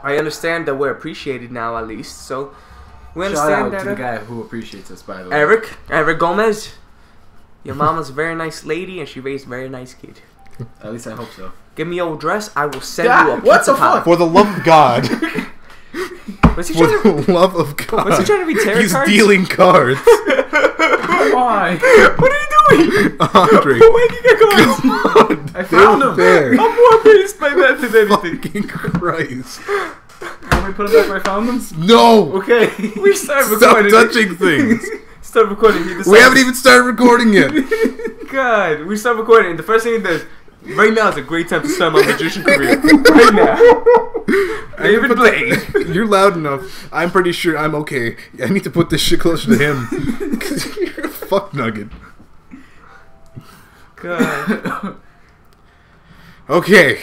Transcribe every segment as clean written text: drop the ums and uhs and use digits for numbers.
I understand that we're appreciated now, at least. So we Shout understand out that. to the guy who appreciates us, by the way. Eric Gomez. Your mama's a very nice lady, and she raised a very nice kid. At least I hope so. Give me your address. I will send you a what pizza the pie. fuck? For the love of God. Was he For trying to? the love of God. Was he trying to be tarot He's cards? dealing cards. Why? What are you doing? Andre. Where did you get cards? Come on. I found him. There. I'm more amazed by that than anything. Fucking Christ. Can we put it back where I found them? No. Okay. We started Stop recording. touching things. Start recording. He We haven't even started recording yet. God, we start recording. The first thing he does. Right now is a great time to start my magician career. Right now. David Blaine. You're loud enough. I'm pretty sure I'm okay. I need to put this shit closer to him. Because you're a fuck nugget. God. Okay.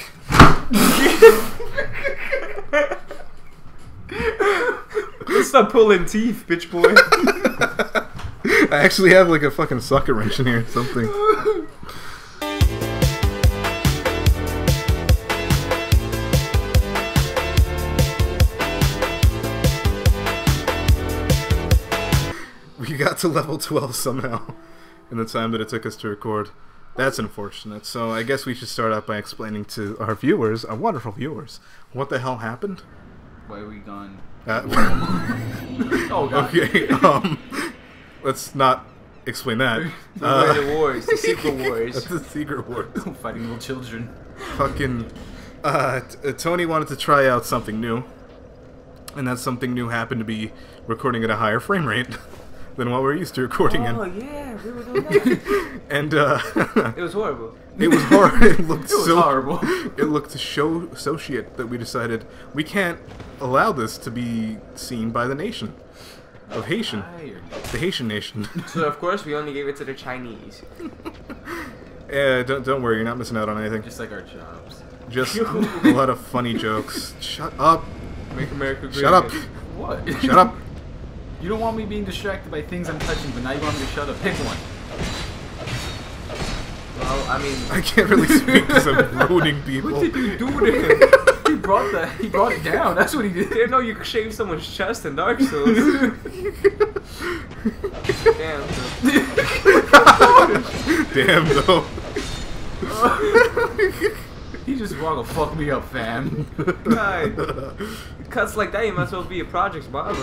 Let's stop pulling teeth, bitch boy. I actually have like a fucking socket wrench in here or something. We got to level 12 somehow in the time that it took us to record. That's unfortunate. So I guess we should start out by explaining to our viewers, our wonderful viewers, what the hell happened. Why are we gone? Oh God. Okay, let's not explain that. The wars, the secret wars. That's the secret wars. Fighting little children. Fucking, Tony wanted to try out something new, and that something new happened to be recording at a higher frame rate than what we're used to recording in. Oh yeah, we were doing that. And It was horrible. it was hard. It looked It was so horrible. It looked so shit that we decided we can't allow this to be seen by the nation of Haitian, the Haitian nation. So of course we only gave it to the Chinese. Don't worry, you're not missing out on anything. Just like our jobs. Just a lot of funny jokes. Shut up. Make America great. Shut up. What? Shut up. You don't want me being distracted by things I'm touching, but now you want me to shut up. Pick one. Well, I mean, I can't really speak because I'm ruining people. what did you do to him? He brought it down. That's what he did. Didn't know you could shave someone's chest in Dark Souls. Damn. Damn though. He just want to fuck me up, fam. God. Cuts like that, you might as well be a project's barber.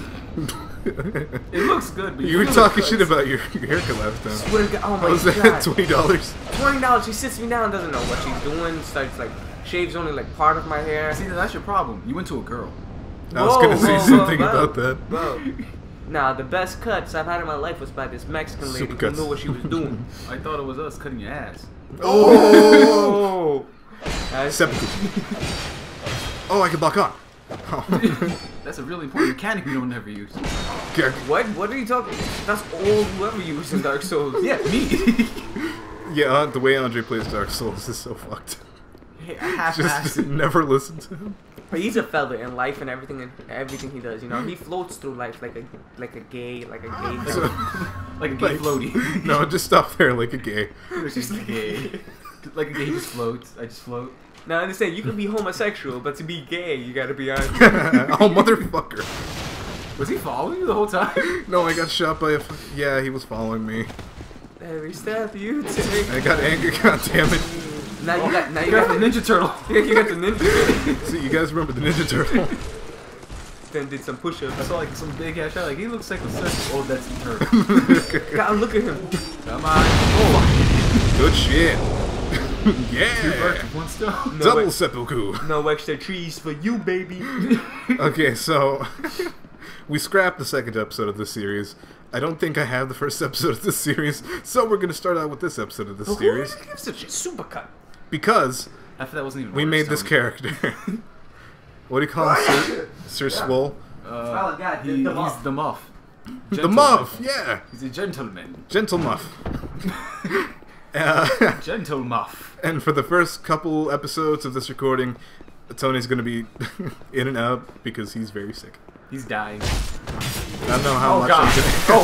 It looks good, but You were feel talking the shit cuts. about your haircut last time. Swear to God, oh my What was that? God. $20? $20. She sits me down, doesn't know what she's doing. Starts like shaves only like part of my hair. See, that's your problem. You went to a girl. I was gonna say something about that. Bro. Nah, the best cuts I've had in my life was by this Mexican lady who Supercuts. knew what she was doing. I thought it was us cutting your ass. Oh! Seppuku. Oh, I can block on. Oh. That's a really important mechanic we don't ever use. What? What are you talking? That's all whoever used in Dark Souls. Yeah, me. Yeah, the way Andre plays Dark Souls is so fucked. Half-assed. Just never listen to him. But he's a fella in life and everything he does. You know, he floats through life like a gay. Like a gay floaty. No, just stop there like a gay. It's just like gay. Like a gay just floats. I just float. Now, I understand, you can be homosexual, but to be gay, you gotta be on. Oh, motherfucker. Was he following you the whole time? No, I got shot by a... Yeah, he was following me. Every step you take. I got angry, god damn it. Now you got the Ninja Turtle. Yeah, you got the ninja. So you guys remember the Ninja Turtle? Then did some push-ups. I saw like some big ass shot. Like he looks like a circle. Oh, that's the turtle. God, look at him. Come on. Oh. Good shit. Two Yeah. birds with one stone. Double seppuku. No extra trees for you, baby. Okay, so we scrapped the second episode of this series. I don't think I have the first episode of this series, so we're gonna start out with this episode of this series Who gives such a supercut? because After that wasn't even. we made this Tony. character. What do you call him, Sir Swole? Oh, God, He's the muff. the muff. The Muff, yeah, He's a gentleman. Gentle Muff. Gentle muff. And for the first couple episodes of this recording, Tony's gonna be in and out because he's very sick. He's dying. I don't know how much. God.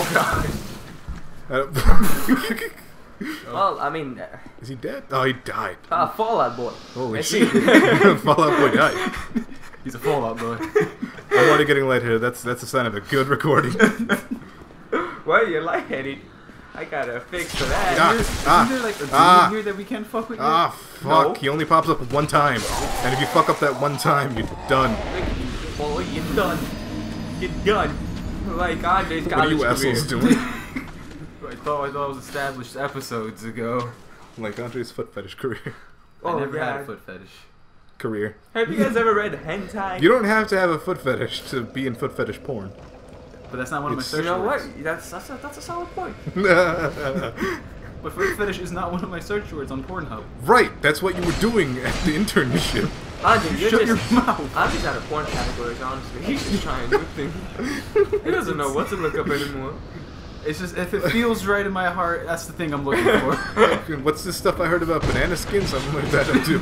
I'm Oh God. Well, I mean, Is he dead? Oh, he died. Fallout Boy. Holy Let's shit! see. Fallout Boy died. He's a Fallout boy. I'm already getting lightheaded. That's a sign of a good recording. Why are you lightheaded? I got a fix for that. Isn't there like a dude in here that we can't fuck with? Fuck. No. He only pops up one time. And if you fuck up that one time, you're done. Boy, you're done. You're done. Like Andre's What are you college career. assholes doing? I thought it was established episodes ago. Like Andre's foot fetish career. I never had a God. foot fetish. Career. Have you guys ever read hentai? You don't have to have a foot fetish to be in foot fetish porn. But that's not one of my It's- search You know what? words. That's a solid point. But foot fetish is not one of my search words on Pornhub. Right, that's what you were doing at the internship. Andre, you're Shut just your mouth. Andre's out of porn categories, honestly. He's just trying new things. He doesn't know what to look up anymore. It's just, if it feels right in my heart, that's the thing I'm looking for. What's this stuff I heard about banana skins? I'm like that up too.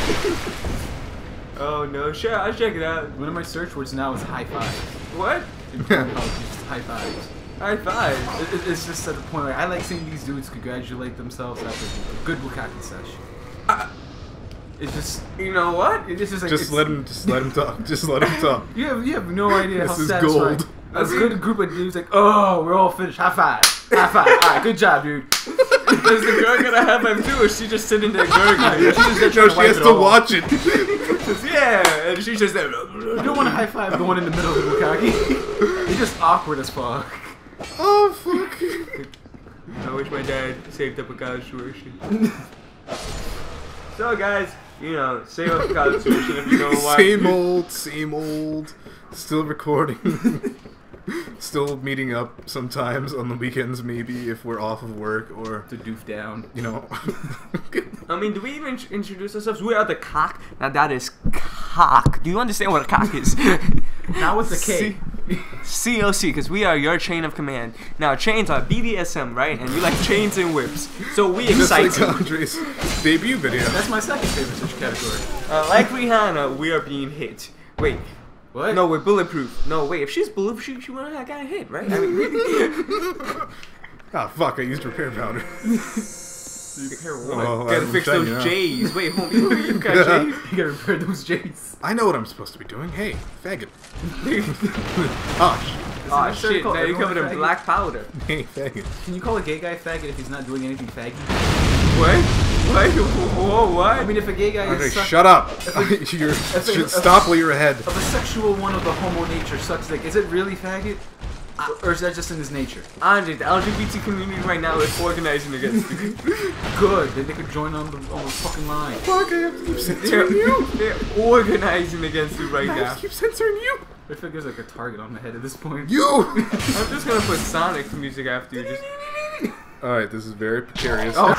Oh no, sure, I'll check it out. One of my search words now is high five. What? In Pornhub, it's just high fives. High five. It's just at the point where I like seeing these dudes congratulate themselves after a good bukkake session. It's just, You know what? it's just like, Just let him talk. Just let him talk. You have no idea This how is satisfying. gold. A good group of dudes like, oh, we're all finished. High five. High five. Alright, good job, dude. Does the girl gonna have him too, or is she just sitting there gurgling? She's just No, trying she wipe has it to off. watch it. Yeah, and she's just there. You don't want to high five the one in the middle of the bukkake. It's just awkward as fuck. Oh fuck. I wish my dad saved up a college tuition. So guys, you know, save up a college tuition if you know why. Same old. Still recording. Still meeting up sometimes on the weekends, maybe if we're off of work or To doof down. you know. I mean, do we even introduce ourselves? We are the COC. Now that is COC. Do you understand what a COC is? Not with the K. COC, because we are your chain of command. Now, chains are BDSM, right? And you like chains and whips. So we Just excite like you. Andre's debut video. That's my second favorite search category. Like Rihanna, we are being hit. Wait. What? No, we're bulletproof. No, wait. If she's bulletproof, she wouldn't have got hit, right? I mean, Ah fuck! I used repair powder. gotta fix I'm those telling you J's. Wait, homie, you got J's? You gotta repair those J's. I know what I'm supposed to be doing. Hey, faggot. Oh, Aw, Is it shit. called Now you're everyone covered in faggot? black powder. hey, faggot. Can you call a gay guy faggot if he's not doing anything faggy? What? What? Whoa, what? I mean, if a gay guy Andre, is shut up. You should stop while you're ahead. of a sexual one of the homo nature sucks dick, is it really faggot? Or is that just in his nature? Andre, the LGBT community right now is organizing against you. Good, then they could join on the fucking line. Fuck, I have to keep censoring you. They're organizing against you right I have now. to keep censoring you. I feel there's like a target on my head at this point. You. I'm just gonna put Sonic music after you. Just Alright, this is very precarious. Oh.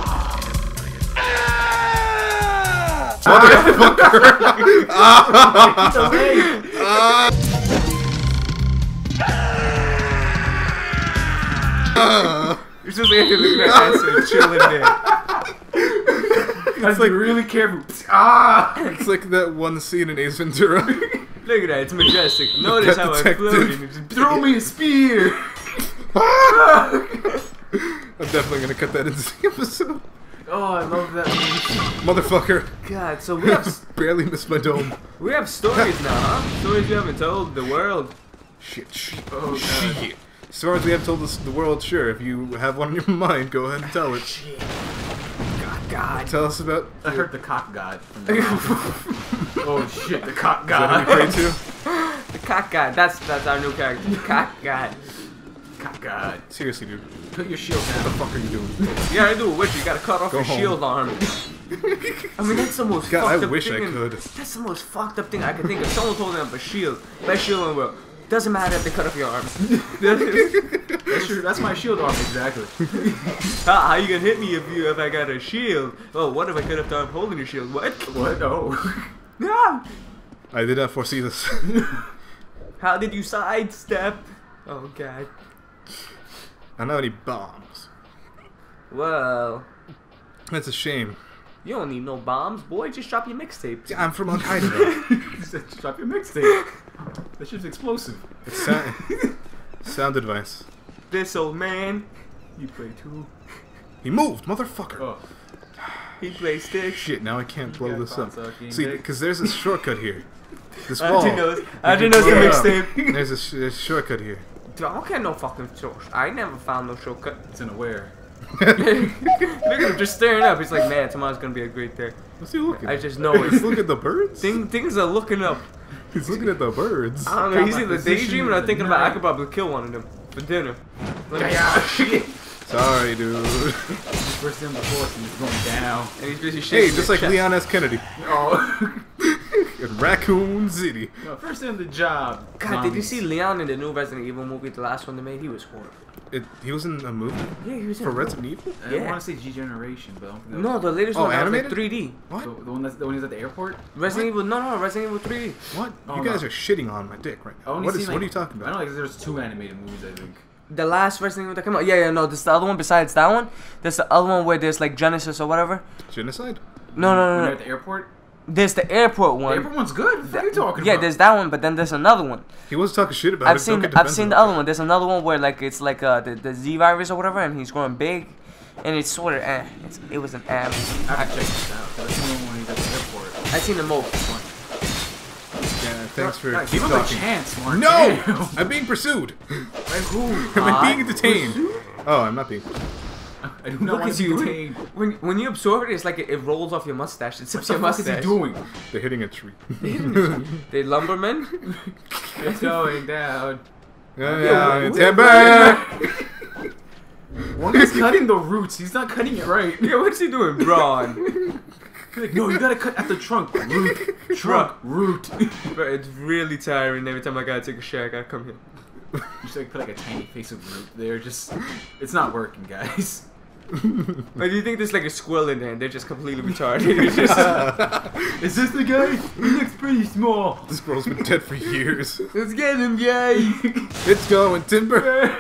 it's just like looking at acid, chilling there. It's like really careful. Ah! It's like that one scene in Ace Ventura. Look at that, it's majestic. Notice how I floated. Throw me a spear! I'm definitely gonna cut that into the episode. Oh, I love that movie. Motherfucker. God, so we have Barely missed my dome. stories now, huh? Stories you haven't told the world. Shit. Oh, God. Shit. As far as we have told the world, sure. If you have one on your mind, go ahead and tell it. Shit. God. Tell us about. I heard the cock god. From the oh shit, the cock Is that who god. you pray to? The cock god. That's our new character. The cock god. Cock god. Seriously, dude. Put your shield What the down. fuck are you doing? You gotta do a witch. You gotta cut off Go your home. shield arm. I mean, that's the most God, fucked I up wish thing. I could. That's the most fucked up thing I could think of. Someone told them a shield. Best shield in the world. Doesn't matter if they cut off your arm. That's my shield arm, exactly. How you gonna hit me if I got a shield? Oh, what if I cut off the arm holding your shield? What? What? Oh. No. I did not foresee this. How did you sidestep? Oh god. I don't have any bombs. Well, That's a shame. you don't need no bombs, boy. Just drop your mixtape. I'm from Al Qaeda. You said drop your mixtape. That shit's explosive. It's sound advice. This old man. You play too. He moved, motherfucker. Oh. He plays stick. Shit, now I can't blow this up. sucking See, dick. because there's a shortcut here. This wall. I didn't know the mixtape. There's a shortcut here. Dude, I don't get no fucking source. I never found no shortcut. It's in a where. Look at him just staring up. He's like, man, tomorrow's gonna be a great day. What's he looking I at? just know He's it. looking at the birds? Things are looking up. He's looking at the birds. I don't know. He's either daydreaming or thinking about I could probably kill one of them for dinner. Shit. Sorry, dude. First in the force and he's going down. And he's busy shaking Hey, his just like chest. Leon S. Kennedy Oh. in Raccoon City. No, first in the job. God, did you see Leon in the new Resident Evil movie, the last one they made? He was horrible. He was in a movie Yeah, he was in for a Resident Evil? I Yeah. want to say G-Generation, but I don't think that No, the latest Oh, one that was like animated? 3D. What? the one he's at the airport? Resident Evil, no, Resident Evil 3D. What? Oh, You guys no. are shitting on my dick right I now. only What seen, are you talking I about? don't know, like there's 2 animated movies, I think. The last Resident Evil that came out. Yeah, no, this is the other one besides that one. There's the other one where there's like Genesis or whatever. Genocide? No, When no, they're no. at the airport? There's the airport The one. airport one's good. What are you talking Yeah, about? there's that one, but then there's another one. He was talking shit about I've it. seen Don't get I've seen defensive. the other one. There's another one where like it's like the Z virus or whatever, and he's growing big, and it's sort of it was an I have to check this out. That's the one when he's at the airport. I've seen the most. Yeah, thanks for Guys, keep give him a talking. chance, Mark. No! Damn. I'm being pursued. By who? I'm being detained. Oh, I'm not being. I do not Look want at to be you. detained. When you absorb it, it's like it rolls off your mustache. It What sips the your fuck is mustache. he doing? They're hitting a tree. They lumbermen. It's going down. Yeah, timber! One guy's cutting the roots. He's not cutting it right. Yeah, what's he doing, Braun? Like, no, you gotta cut at the trunk. Root. Trunk. Root. But it's really tiring. Every time I gotta take a shit, I gotta come here. You should like put like a tiny face of root there. Just, it's not working, guys. But do you think there's like a squirrel in there and they're just completely retarded? It's just, Is this the guy? He looks pretty small. This girl's been dead for years. let's get him, yay! It's going timber.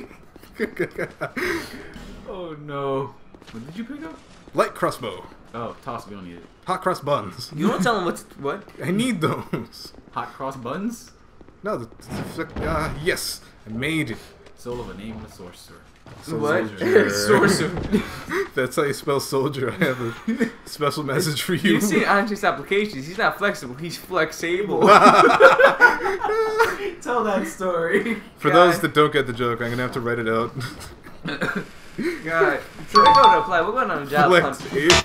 Oh no. What did you pick up? Light crossbow. Oh, toss. We don't need it. Hot cross buns. You don't tell him what? I need those. Hot cross buns. No, yes, I made it. Soul of a nameless sorcerer. What? Soldier. Sorcerer. That's how you spell soldier. I have a special message for you. You see Andrew's applications. He's not flexible. He's flexable. Tell that story. For those that don't get the joke, I'm gonna have to write it out. God. So we go to apply. We're going on a job Flex hunt. it.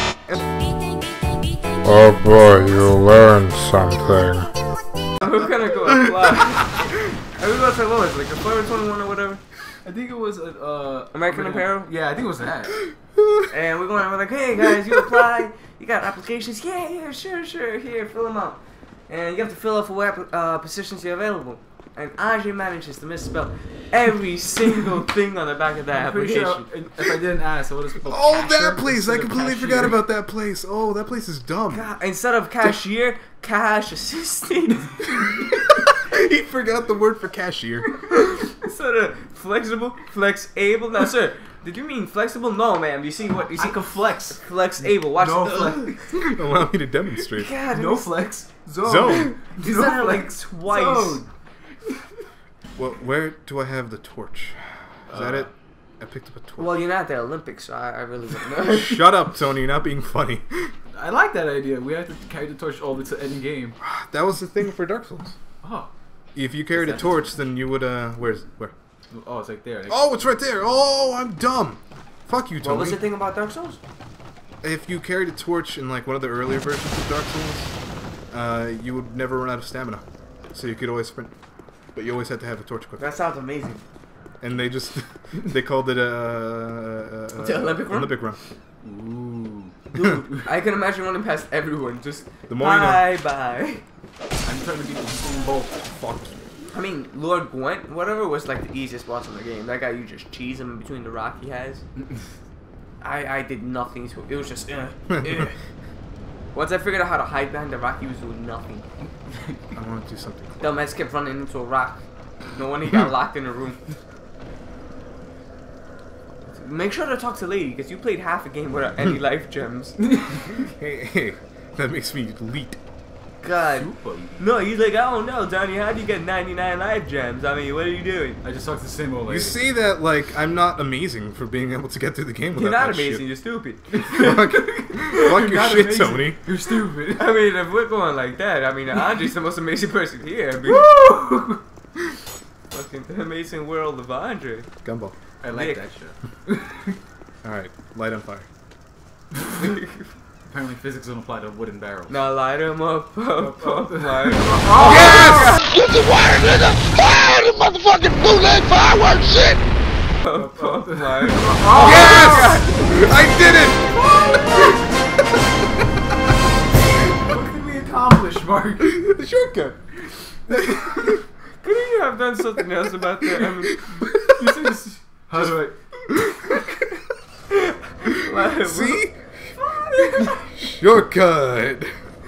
Oh boy, you learned something. We're gonna go apply. Are we going to what was it, like a Forever 21 or whatever? I think it was American Apparel? Yeah, I think it was that. And we're like, hey guys, you apply. You got applications? Yeah, sure. Here, fill them out. And you have to fill out for what positions you're available. And Andre manages to misspell every single thing on the back of that I'm pretty application. sure if I didn't ask, I would have spelled Oh, cashier that place! I instead of completely cashier. forgot about that place. Oh, that place is dumb. God, instead of cashier, cash assistant. He forgot the word for cashier. Instead of flexible, flex-able. Now, sir, did you mean flexible? No, ma'am. You see what? You see, I can flex. flex-able. Watch No the. flex. Allow me to demonstrate. God, No flex. Zone. You said it like twice. Zone. Well, where do I have the torch? Is that it? I picked up a torch. Well, you're not at the Olympics, so I really don't know. Shut up, Tony. You're not being funny. I like that idea. We have to carry the torch all the way to end game. That was the thing for Dark Souls. Oh. If you carried a torch, then you would, where? Oh, it's like there. Oh, it's right there. Oh, I'm dumb. Fuck you, Tony. What was the thing about Dark Souls? If you carried a torch in, like, one of the earlier versions of Dark Souls, you would never run out of stamina. So you could always sprint. But you always had to have a torch equipped. That sounds amazing. And they just, they called it The Olympic run? Olympic run. Ooh. Dude, I can imagine running past everyone. Just The more you know. bye. I'm trying to beat the both. Fuck. I mean, Lord Gwent, whatever, was like the easiest boss in the game. That guy, you just cheese him in between the rock he has. I did nothing to it. It was just, Once I figured out how to hide behind the rock, he was doing nothing. I want to do something. Dumbass kept running into a rock. No wonder he got locked in a room. Make sure to talk to Lady, because you played half a game without any life gems. Hey, that makes me elite. God. Super. No, he's like, I don't know, Donnie. How do you get 99 life gems? I mean, what are you doing? I just talked to the same old lady. You see that, like, I'm not amazing for being able to get through the game without You're not that amazing. shit. You're stupid. Fuck your not shit, amazing. Tony. You're stupid. I mean, if we're going like that, I mean, Andre's the most amazing person here. I mean, Woo! fucking the amazing world of Andre. Gumball. I like Nick. that shit. Alright, light on fire. Apparently physics don't apply to wooden barrels. Now light him up, light him up. Yes! Get the wire, nigga! Ah, the motherfucking bootleg fireworks shit! Light him Yes! I did What can we accomplish, Mark? it! The shortcut. Couldn't you have done something else about that? I mean, You said this. How do light him See? Shortcut.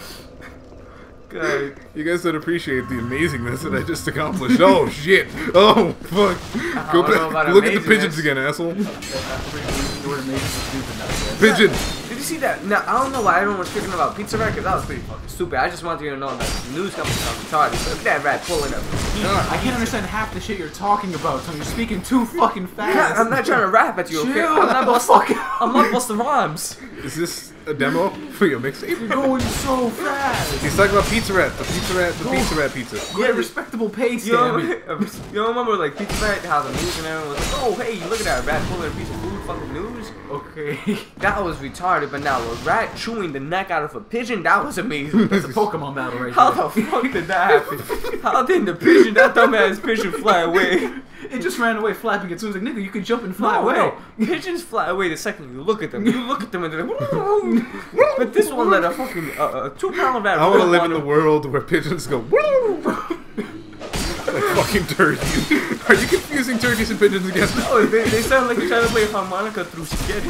God. You guys don't appreciate the amazingness that I just accomplished. Oh shit! Oh fuck! Go don't know about back. Look at the amazingness. pigeons again, asshole. the word amazing is stupid now? Pigeon. Did you see that? Now, I don't know why everyone was freaking about Pizza Rat, because that was pretty fucking stupid. I just wanted you to know that the news companies are retarded. Look at that rat pulling up. I can't understand half the shit you're talking about, so you're speaking too fucking fast. Yeah, I'm not trying to rap at you, okay? Chill I'm not the busting, fuck out. I'm not busting rhymes. Is this a demo for your mixtape? You're going so fast. He's talking about Pizza Rat, the Pizza Rat pizza. Get a respectable page, You damn don't, it. you don't remember like Pizza Rat, how the news and everyone was like, oh hey, look at that rat pulling a piece of food, fucking news. Okay. That was retarded, but now a rat chewing the neck out of a pigeon, that was amazing. That's a Pokemon battle right How there. the fuck did that happen? How did the pigeon, that dumbass pigeon fly away? It just ran away flapping its wings like, nigga, you could jump and fly No, away. no. Pigeons fly away the second you look at them. You look at them and they're like, but this one let a fucking 2-pound rat I want to roll live on in the him. world where pigeons go woo! Like fucking turkeys. Are you confusing turkeys and pigeons again? Oh, they sound like they're trying to play harmonica through spaghetti.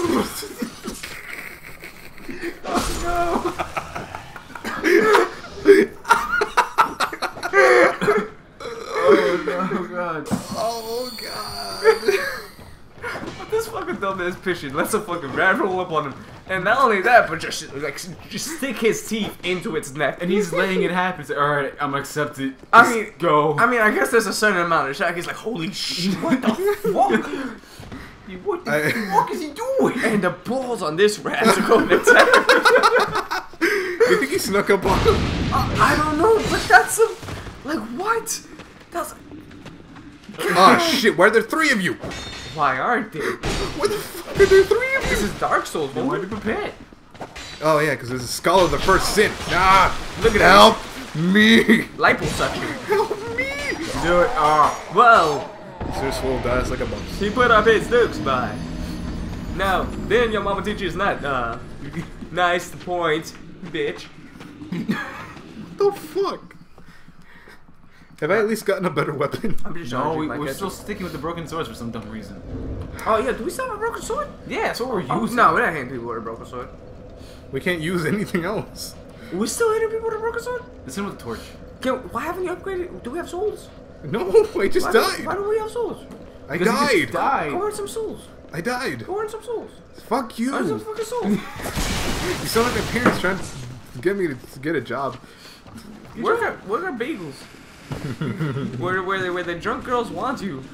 Oh god. Oh god. This fucking dumbass pigeon lets a fucking rat roll up on him. And not only that, but just stick his teeth into its neck. And he's letting it happen. Like, alright, I'm gonna accept it. I Just mean, go. I mean, I guess there's a certain amount of shock. He's like, holy shit, what the fuck? What the fuck is he doing? And the balls on this rat to go to attack. You think he snuck up on him? I don't know, but that's a... Like, what? That's... Oh shit, why are there three of you? Why aren't they? Why the fuck are there three of This you? is Dark Souls, I want man. to be prepared. Oh yeah, because there's a skull of the first sin. Ah, Look at help me! Liposuction. Help me! Do it. Well, Sir Swole dies like a bus. he put up his dukes by. Now, then your mama teacher is not, nice to point, bitch. What the fuck? Have I at least gotten a better weapon? I'm just No, trying to we're still sticking with the broken swords for some dumb reason. Oh yeah, do we still have a broken sword? Yeah, that's what we're Oh, using. no, we're not hitting people with a broken sword. We can't use anything else. We still hitting people with a broken sword? Let's hit him with a torch. Why haven't you upgraded? Do we have souls? No, I just Why died. do we have souls? I Because he died. just died. Go earn some souls. I died. Go earn some souls. Fuck you. Earn some fucking souls. You sound like my parents trying to get me to get a job. Where are bagels? where the drunk girls want you.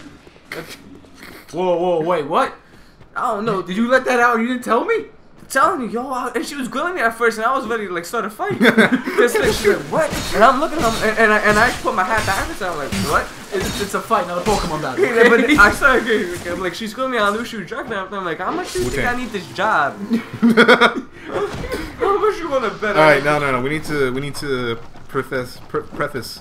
Whoa, wait, what? I don't know. Did you let that out and you didn't tell me? Telling you, yo, and she was grilling me at first, and I was ready to like start a fight. She's like, what? And I'm looking at them, and I put my hat backwards, and I'm like, what? It's a fight, not a Pokemon battle. Yeah, but I started getting, I'm like, she's grilling me, I knew she was drunk, and I'm like, how much do you think Okay. I need this job? How much you want to bet? All right, no. We need to preface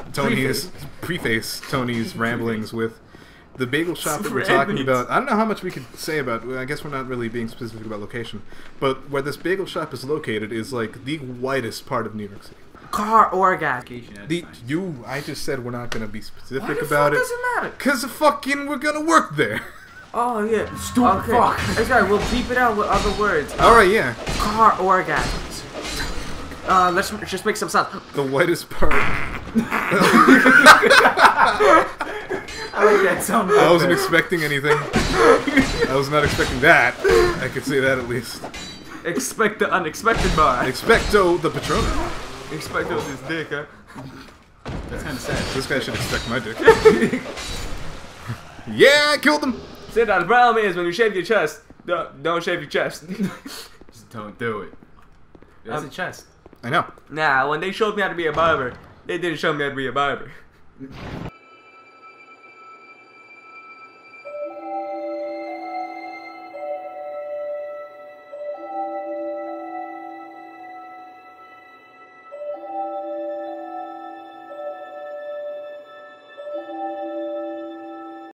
Tony's ramblings with the bagel shop that we're talking about. I don't know how much we could say about. I guess we're not really being specific about location, but where this bagel shop is located is like the whitest part of New York City. Car or gas. I just said we're not gonna be specific Why the about fuck it. does it matter? Cause fucking we're gonna work there. Oh yeah, Stupid okay. fuck. That's right. We'll beep it out with other words. All right, yeah. Car orgasms. Let's just make some sound. The whitest part. I like that sound. I wasn't expecting anything. I was not expecting that. I could say that at least. Expect the unexpected bar. Expecto the Patronum. Expect on this dick, huh? That's kind of sad. This guy should expect my dick. Yeah, I killed him. See, now the problem is when you shave your chest, don't shave your chest. Just don't do it. That's a chest. I know. Nah, when they showed me how to be a barber, they didn't show me how to be a barber.